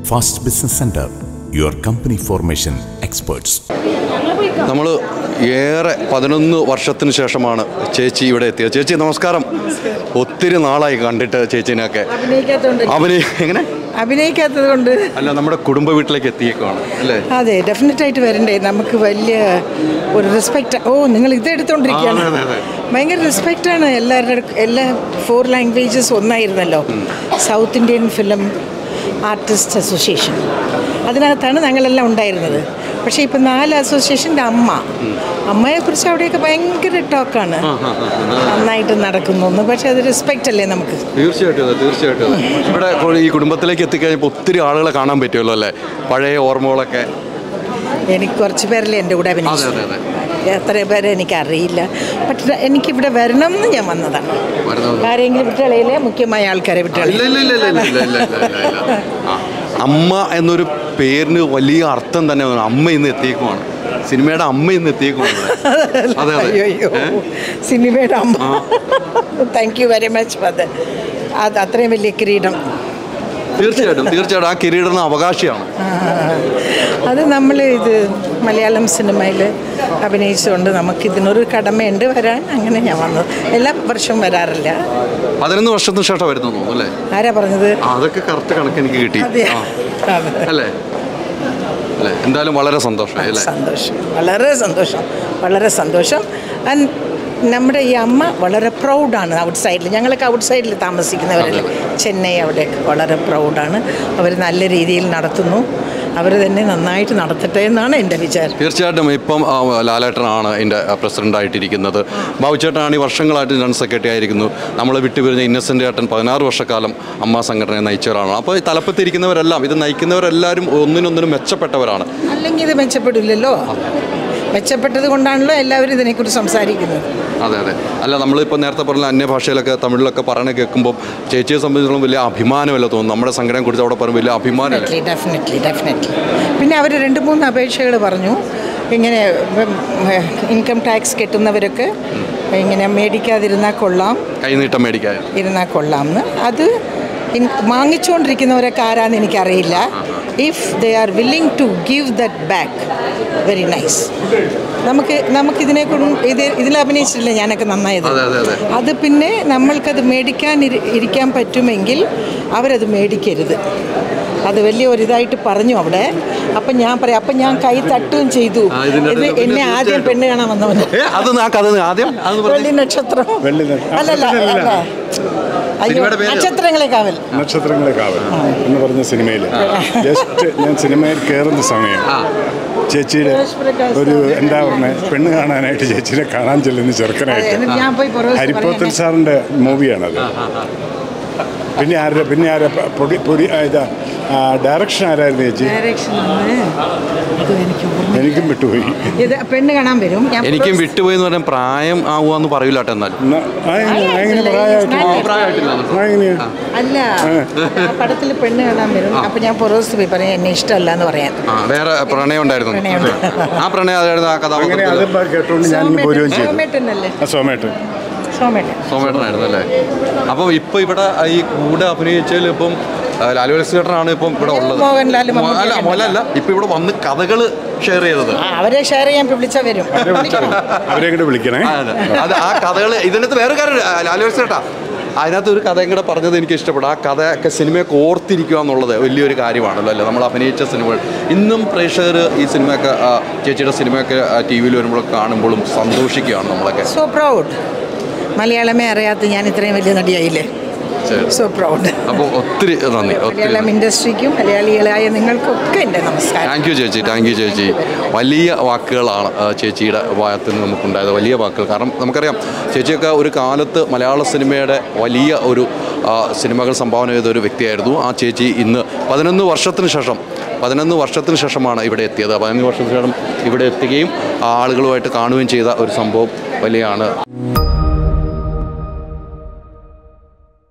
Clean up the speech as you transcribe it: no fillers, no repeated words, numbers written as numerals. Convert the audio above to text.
Fast Business Center, your company formation experts. നമ്മൾ ഏറെ 11 വർഷത്തിന് ശേഷമാണ് ചേച്ചി ഇവിടെ എത്തിയത്. ചേച്ചി നമസ്കാരം. ഒത്തിരി നാളായി കണ്ടിട്ട് ചേച്ചിനെയൊക്കെ. എങ്ങനെ അഭിനയിക്കാത്തത് കൊണ്ട് അല്ല, നമ്മുടെ കുടുംബ വീട്ടിലേക്ക് എത്തിയേക്കാണ് അല്ലേ? അതെ, ഡെഫിനറ്റായിട്ട് വരണ്ടേ. നമുക്ക് വലിയ ഒരു റെസ്പെക്റ്റ്. നിങ്ങൾ ഇത് എടുത്തോണ്ടിരിക്കുകയാണ്. ഭയങ്കര റെസ്പെക്റ്റാണ് എല്ലാവരുടെ. എല്ലാ 4 ലാംഗ്വേജസ് ഒന്നായിരുന്നല്ലോ. South Indian film artist association, അതിനകത്താണ് ഞങ്ങളെല്ലാം ഉണ്ടായിരുന്നത്. പക്ഷേ ഇപ്പം 4 അസോസിയേഷൻ്റെ അമ്മയെക്കുറിച്ച് അവിടെയൊക്കെ ഭയങ്കര ടോക്കാണ്. നന്നായിട്ട് നടക്കുന്നു. പക്ഷേ അത് റെസ്പെക്റ്റ് അല്ലേ നമുക്ക്? തീർച്ചയായിട്ടും. ഇവിടെ ഈ കുടുംബത്തിലേക്ക് എത്തിക്കഴിഞ്ഞപ്പോൾ ഒത്തിരി ആളുകളെ കാണാൻ പറ്റുമല്ലോ അല്ലേ? പഴയ ഓർമ്മകളൊക്കെ. എനിക്ക് കുറച്ച് പേരല്ലേ എൻ്റെ കൂടെ അഭിനയിച്ചു. എത്ര പേരെ എനിക്കറിയില്ല. പക്ഷേ എനിക്കിവിടെ വരണം എന്ന് ഞാൻ വന്നതാണ്. ആരെങ്കിലും വിട്ടുകളയിലെ മുഖ്യമായ ആൾക്കാരെ വിട്ടുകളയില്ല. അമ്മ എന്നൊരു പേരിന് വലിയ അർത്ഥം തന്നെ. അമ്മ ഇന്ന് എത്തിയേക്കുമാണ്. സിനിമയുടെ അമ്മ ഇന്ന് എത്തിയേക്കുമാണ്. അയ്യോ, സിനിമയുടെ അമ്മ. Thank you very much for that. അത് അത്രയും വലിയ കിരീടം. തീർച്ചയായിട്ടും ആ കിരീടത്തിന് അവകാശിയാണ്. അത് ഇത് മലയാളം സിനിമയിൽ അഭിനയിച്ചുകൊണ്ട് നമുക്കിതിനൊരു കടമയുണ്ട് വരാൻ. അങ്ങനെ ഞാൻ വന്നത്. എല്ലാ വർഷവും വരാറില്ല. 11 വർഷത്തിന് ശേഷം വരുന്നു അല്ലേ? ആരാ പറഞ്ഞത്? അതൊക്കെ കറക്റ്റ് കണക്ക് എനിക്ക് കിട്ടി അല്ലേ? എന്തായാലും വളരെ സന്തോഷം. വളരെ സന്തോഷം. നമ്മുടെ ഈ അമ്മ വളരെ പ്രൗഡാണ്. ഔട്ട് സൈഡിൽ, ഞങ്ങളൊക്കെ ഔട്ട് സൈഡിൽ താമസിക്കുന്നവരല്ലേ, ചെന്നൈ, അവിടെയൊക്കെ വളരെ പ്രൗഡാണ്. അവർ നല്ല രീതിയിൽ നടത്തുന്നു. അവർ തന്നെ നന്നായിട്ട് നടത്തട്ടെ എന്നാണ് എൻ്റെ വിചാരം. തീർച്ചയായിട്ടും. ഇപ്പം ലാലേട്ടനാണ് എൻ്റെ പ്രസിഡൻ്റായിട്ടിരിക്കുന്നത്. ബാബുച്ചേട്ടനാണ് ഈ വർഷങ്ങളായിട്ട് ജനറൽ സെക്രട്ടറി ആയിരിക്കുന്നു. നമ്മളെ വിട്ടുപിരിഞ്ഞ ഇന്നസെൻ്റ് ഏട്ടൻ 16 വർഷക്കാലം അമ്മ സംഘടനയെ നയിച്ചവരാണ്. അപ്പോൾ ഈ തലപ്പത്തിരിക്കുന്നവരെല്ലാം, ഇത് നയിക്കുന്നവരെല്ലാവരും ഒന്നിനൊന്നിനും മെച്ചപ്പെട്ടവരാണ്. അല്ലെങ്കിൽ ഇത് മെച്ചപ്പെടില്ലല്ലോ. മെച്ചപ്പെട്ടത് കൊണ്ടാണല്ലോ എല്ലാവരും ഇതിനെക്കുറിച്ച് സംസാരിക്കുന്നത്. അതെ. അല്ല, നമ്മളിപ്പോൾ നേരത്തെ പറഞ്ഞ അന്യഭാഷയിലൊക്കെ തമിഴിലൊക്കെ പറയണ കേൾക്കുമ്പോൾ ചേച്ചിയെ സംബന്ധിച്ചിടത്തോളം വലിയ അഭിമാനമല്ല തോന്നുന്നു. നമ്മുടെ സംഘടനയെ കുറിച്ച് അവിടെ പറഞ്ഞ വലിയ അഭിമാനമല്ലേ? ഡെഫിനറ്റ്ലി. പിന്നെ അവർ 2-3 അപേക്ഷകൾ പറഞ്ഞു. ഇങ്ങനെ ഇൻകം ടാക്സ് കെട്ടുന്നവരൊക്കെ ഇങ്ങനെ മേടിക്കാതിരുന്നാൽ കൊള്ളാം, കൈനീട്ടം മേടിക്കാതിരുന്നാൽ കൊള്ളാം എന്ന്. അത് വാങ്ങിച്ചുകൊണ്ടിരിക്കുന്നവരൊക്കെ ആരാന്ന് എനിക്കറിയില്ല. If they are willing to give that back, very nice. ഇതിൽ അഭിനയിച്ചിട്ടില്ല ഞാനൊക്കെ നന്നായത്. അത് പിന്നെ നമ്മൾക്കത് ഇരിക്കാൻ പറ്റുമെങ്കിൽ അവരത് മേടിക്കരുത്. അത് വലിയ ഒരിതായിട്ട് പറഞ്ഞു അവിടെ. അപ്പം ഞാൻ പറയാം, അപ്പം ഞാൻ കൈ തട്ടുകയും ചെയ്തു. ഇത് എന്നെ ആദ്യം പെണ്ണ് കാണാൻ വന്നവന് വെള്ളി നക്ഷത്രം അല്ലല്ല, അയ്യോ, നക്ഷത്രങ്ങളെ കാവൽ എന്ന് പറഞ്ഞ സിനിമയിൽ ജസ്റ്റ് ഞാൻ സിനിമയിൽ കയറുന്ന സമയം ചേച്ചിയുടെ ഒരു എന്താ പറയുക, പെണ്ണ് കാണാനായിട്ട് ചേച്ചിനെ കാണാൻ ചെല്ലുന്ന ചെറുക്കനായിട്ട് ഹരിപ്പോത്തൽ സാറിൻ്റെ മൂവിയാണത്. പിന്നെ ആരാ ഡയറക്ഷൻ ആരായിരുന്നു ചേച്ചി? എനിക്കും വിട്ടുപോയി. പെണ്ണ് കാണാൻ വരും. എനിക്കും വിട്ടുപോയി എന്ന് പറഞ്ഞാൽ പ്രായം ആവുകയെന്ന് പറയൂല. അല്ല, പടത്തിൽ പെണ്ണ് കാണാൻ വരും. അപ്പൊ ഞാൻ പുറത്ത് പോയി പറയാം എന്നെ ഇഷ്ടമല്ല എന്ന് പറയാൻ. വേറെ പ്രണയം ഉണ്ടായിരുന്നു. ആ പ്രണയം കേട്ടോണ്ട് ഞാൻ സോമേട്ടനായിരുന്നു അല്ലേ? അപ്പം ഇപ്പൊ ഇവിടെ ഈ കൂടെ അഭിനയിച്ചതിൽ ഇപ്പം ലാലുവലസേട്ടനാണ് ഇപ്പം ഇവിടെ ഉള്ളത്. മോഹൻലാൽ ഇപ്പൊ ഇവിടെ വന്ന് കഥകൾ ഷെയർ ചെയ്തത്. അവരെ ഷെയർ ചെയ്യാൻ വിളിച്ചാൽ വരും. അവരെ വിളിക്കണേ. അത് ആ കഥകൾ ഇതിനകത്ത് വേറെ കാര്യം ലാലുവലസേട്ടാ, അതിനകത്ത് ഒരു കഥയും കൂടെ പറഞ്ഞത് എനിക്ക് ഇഷ്ടപ്പെട്ടു. ആ കഥയൊക്കെ സിനിമയൊക്കെ ഓർത്തിരിക്കുക എന്നുള്ളത് വലിയൊരു കാര്യമാണല്ലോ അല്ലേ? നമ്മൾ അഭിനയിച്ച സിനിമകൾ ഇന്നും പ്രേക്ഷകർ ഈ സിനിമയൊക്കെ, ചേച്ചിയുടെ സിനിമയൊക്കെ TV യിൽ വരുമ്പോഴൊക്കെ കാണുമ്പോഴും സന്തോഷിക്കുകയാണ് നമ്മളൊക്കെ. So proud. മലയാളമേ അറിയാത്ത ഞാൻ ഇത്രയും വലിയ നടിയായില്ലേ. So proud. അപ്പോൾ ഒത്തിരി നന്ദി. മലയാളം ഇൻഡസ്ട്രിക്കും മലയാളികളായ നിങ്ങൾക്കൊക്കെ എൻ്റെ നമസ്കാരം. താങ്ക് യു ചേച്ചി. വലിയ വാക്കുകളാണ് ചേച്ചിയുടെ ഭാഗത്ത് നിന്ന് നമുക്കുണ്ടായത്. വലിയ വാക്കുകൾ. കാരണം നമുക്കറിയാം ചേച്ചിയൊക്കെ ഒരു കാലത്ത് മലയാള സിനിമയുടെ വലിയ ഒരു സിനിമകൾ സംഭാവന ചെയ്ത ഒരു വ്യക്തിയായിരുന്നു. ആ ചേച്ചി ഇന്ന് 11 വർഷത്തിന് ശേഷമാണ് ഇവിടെ എത്തിയത്. 11 വർഷത്തിന് ശേഷം ഇവിടെ എത്തുകയും ആളുകളുമായിട്ട് കാണുകയും ചെയ്ത ഒരു സംഭവം വലിയാണ്.